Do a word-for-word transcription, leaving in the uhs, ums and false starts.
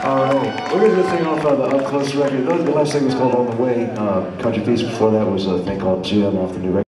All right, we're gonna do a thing off of the Up Close record. The last thing was called On the Way. Uh, Country Piece before that was a thing called Jim off the new record.